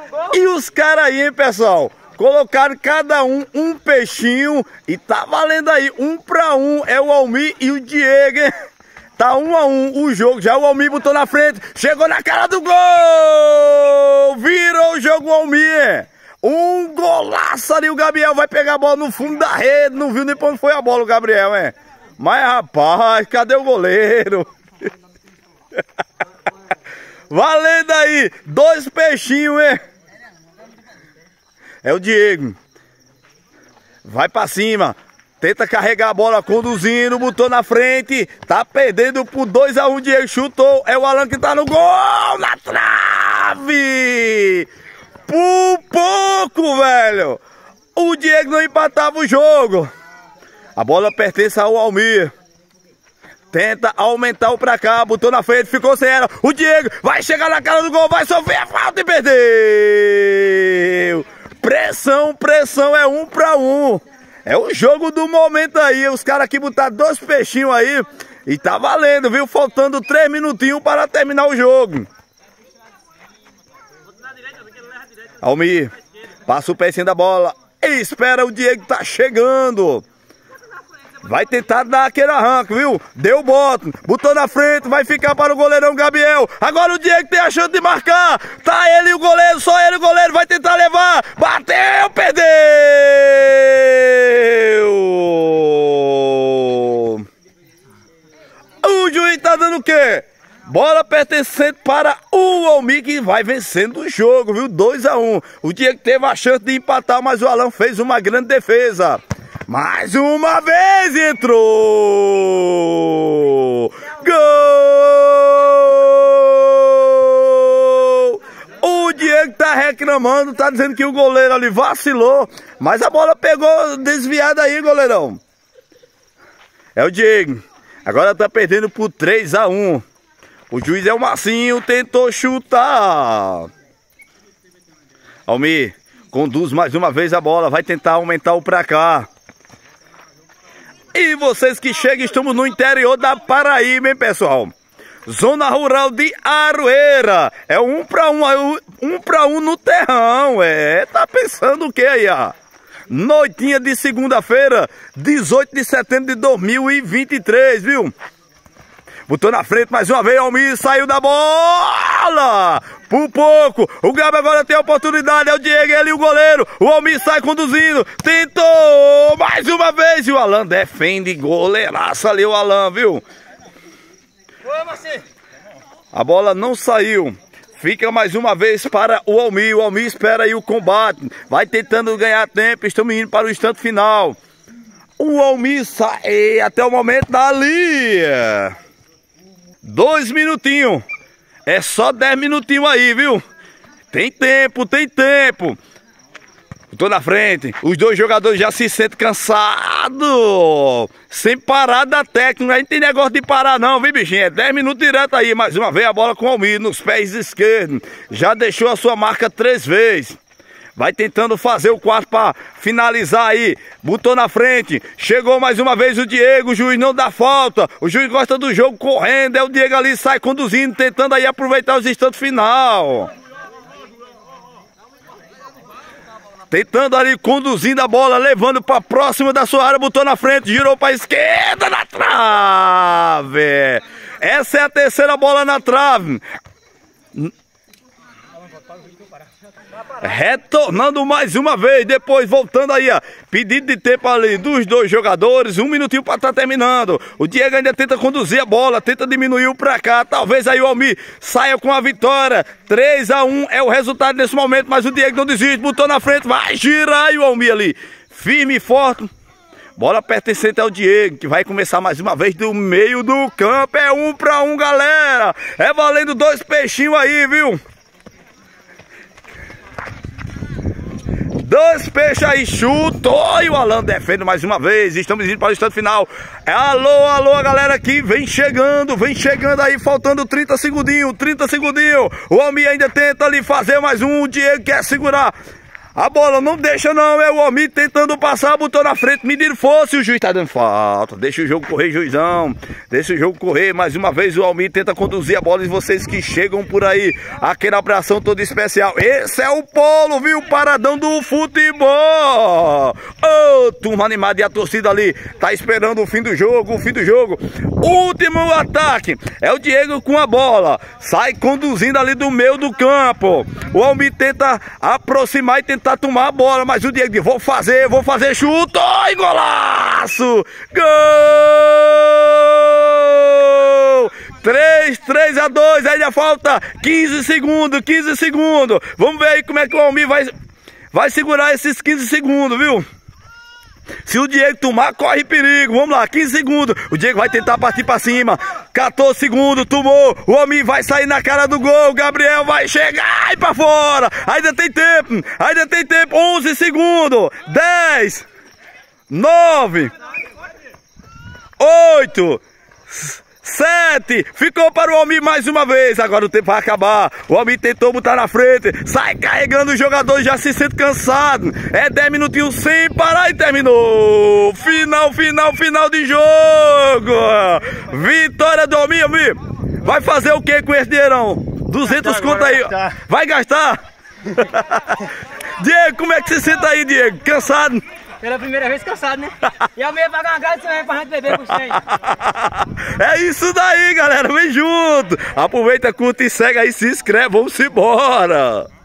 E os caras aí, hein, pessoal? Colocaram cada um peixinho e tá valendo aí 1 para 1. É o Almir e o Diego, hein? Tá 1 a 1 o jogo. Já o Almir botou na frente. Chegou na cara do gol! Virou o jogo o Almir. Um golaço ali. O Gabriel vai pegar a bola no fundo da rede. Não viu nem pra onde foi a bola o Gabriel, hein? Mas, rapaz, cadê o goleiro? Valendo aí. 2 peixinhos, hein? É o Diego. Vai pra cima. Tenta carregar a bola, conduzindo, botou na frente. Tá perdendo por 2 a 1. Diego chutou. É o Alan que tá no gol. Na trave. Por pouco, velho. O Diego não empatava o jogo. A bola pertence ao Almir. Tenta aumentar o pra cá. Botou na frente, ficou sem ela. O Diego vai chegar na cara do gol. Vai sofrer a falta e perdeu. Pressão, pressão. É 1 para 1. É o jogo do momento aí. Os caras aqui botaram 2 peixinhos aí. E tá valendo, viu? Faltando 3 minutinhos para terminar o jogo. Almir. Passa o pé em cima da bola. Espera, o Diego tá chegando. Vai tentar dar aquele arranque, viu? Deu boto. Botou na frente. Vai ficar para o goleirão Gabriel. Agora o Diego tem a chance de marcar. Tá ele e o goleiro. Só ele e o goleiro. Vai tentar levar. Bateu. Perdeu. O juiz tá dando o quê? Bola pertencente para o Almir, que vai vencendo o jogo, viu? 2 a 1. O Diego teve a chance de empatar, mas o Alan fez uma grande defesa. Mais uma vez entrou! Gol! O Diego tá reclamando, tá dizendo que o goleiro ali vacilou, mas a bola pegou desviada aí, goleirão. É o Diego. Agora tá perdendo por 3 a 1. O juiz é o Marcinho, tentou chutar. Almir conduz mais uma vez a bola, vai tentar aumentar o pra cá. E vocês que chegam, estamos no interior da Paraíba, hein, pessoal? Zona rural de Aroeira. É 1 para 1, 1 para 1 no terrão. Tá pensando o que aí, ó? Noitinha de segunda-feira, 18 de setembro de 2023, viu? Botou na frente mais uma vez, Almir saiu da bola. Por pouco, o Gabi agora tem a oportunidade, é o Diego, ele e o goleiro. O Almir sai conduzindo, tentou mais uma vez. E o Alan defende, goleiraço ali o Alan, viu? A bola não saiu. Fica mais uma vez para o Almir. O Almir espera aí o combate. Vai tentando ganhar tempo, estamos indo para o instante final. O Almir sai até o momento dali. 2 minutinhos. É só 10 minutinhos aí, viu? Tem tempo, tem tempo. Tô na frente. Os 2 jogadores já se sentem cansados. Sem parar da técnica. Aí não tem negócio de parar não, viu, bichinho? É 10 minutos direto aí. Mais uma vez a bola com o Almir nos pés esquerdos. Já deixou a sua marca 3 vezes. Vai tentando fazer o quarto para finalizar aí. Botou na frente. Chegou mais uma vez o Diego. O juiz não dá falta. O juiz gosta do jogo correndo. É o Diego ali, sai conduzindo, tentando aí aproveitar os instantes final. Tentando ali, conduzindo a bola, levando para próxima da sua área. Botou na frente, girou para a esquerda, na trave. Essa é a terceira bola na trave. Retornando mais uma vez, depois voltando aí, ó. Pedido de tempo ali dos 2 jogadores, 1 minutinho para estar terminando. O Diego ainda tenta conduzir a bola, tenta diminuir o pra cá. Talvez aí o Almir saia com a vitória. 3 a 1 é o resultado nesse momento, mas o Diego não desiste, botou na frente, vai girar e o Almir ali, firme e forte. Bola pertencente ao Diego, que vai começar mais uma vez do meio do campo. É 1 para 1, galera. É valendo 2 peixinhos aí, viu? 2 peixes aí, chutou e o Alan defende mais uma vez. Estamos indo para o instante final. Alô, alô, galera que vem chegando aí, faltando 30 segundinhos, 30 segundinhos. O Almir ainda tenta ali fazer mais um, o Diego quer segurar A bola não deixa não, é o Almir tentando passar, botou na frente, medindo força e o juiz tá dando falta. Deixa o jogo correr, juizão. Deixa o jogo correr. Mais uma vez o Almir tenta conduzir a bola e vocês que chegam por aí. Aquela abração toda especial. Esse é o Polo, viu? Paradão do futebol. Ô, turma animada, e a torcida ali tá esperando o fim do jogo, o fim do jogo. Último ataque. É o Diego com a bola. Sai conduzindo ali do meio do campo. O Almir tenta aproximar e tentar tomar a bola, mas o Diego diz, vou fazer, chuto, e golaço! Gol! 3-2, ainda falta 15 segundos. Vamos ver aí como é que o Almir vai segurar esses 15 segundos, viu? Se o Diego tomar, corre perigo. Vamos lá, 15 segundos. O Diego vai tentar partir pra cima. 14 segundos, tomou. O Almir vai sair na cara do gol. O Gabriel vai chegar e pra fora. Ainda tem tempo. 11 segundos. 10, 9, 8, 7, ficou para o Almir mais uma vez. Agora o tempo vai acabar. O Almir tentou botar na frente, sai carregando o jogador, já se sente cansado. É 10 minutinhos sem parar e terminou. Final de jogo. Vitória do Almir. Almir, vai fazer o que com esse dinheirão? 200 conto aí. Vai gastar? Diego, como é que você sente aí, Diego? Cansado? Pela primeira vez cansado, né? E ao meio pagar uma casa também pra gente beber com vocês. É isso daí, galera. Vem junto. Aproveita, curta e segue aí, se inscreve. Vamos embora.